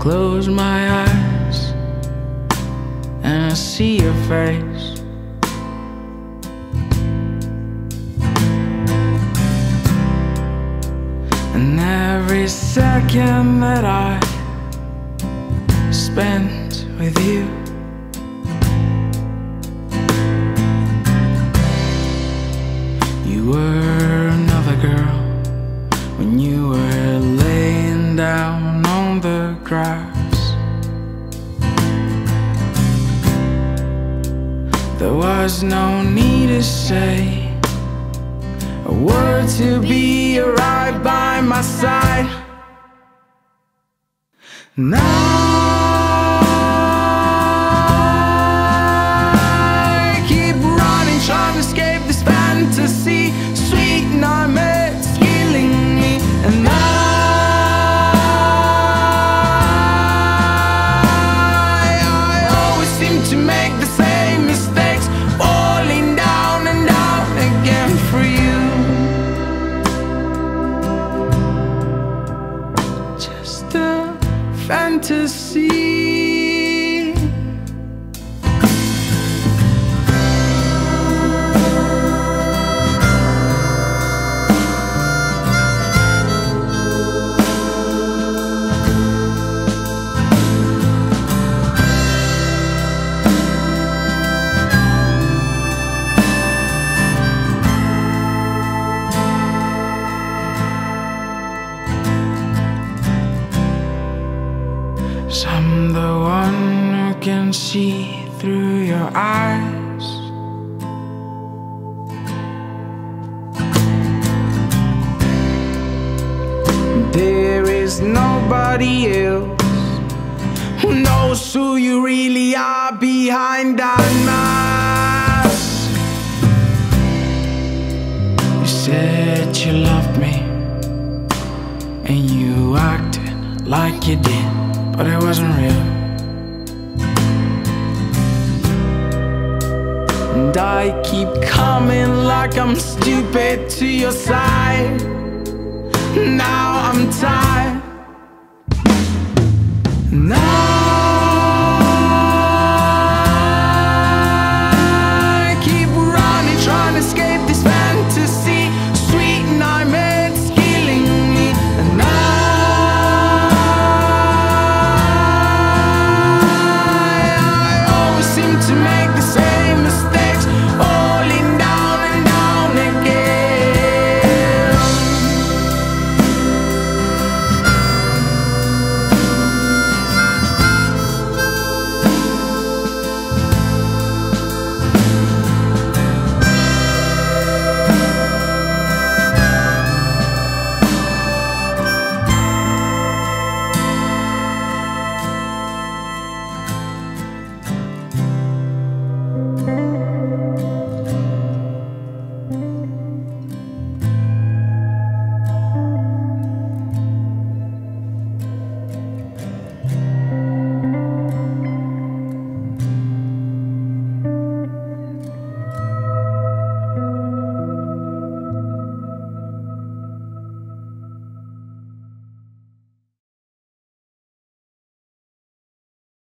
close my eyes and I see your face. And every second that I spent with you, you were another girl when you were laying down on the grass. There was no need to say a word to be right by my side. Now I keep running, trying to escape this fantasy. Sweet nightmares killing me, and I always seem to make the same mistakes, falling down and down again for you. Just a fantasy. I'm the one who can see through your eyes. There is nobody else who knows who you really are behind that mask. You said you loved me and you acted like you did, but it wasn't real. And I keep coming like I'm stupid to your side. Now I'm tired. Now I keep running, trying to escape this fantasy. Sweet nightmares killing me, and I always seem to make the same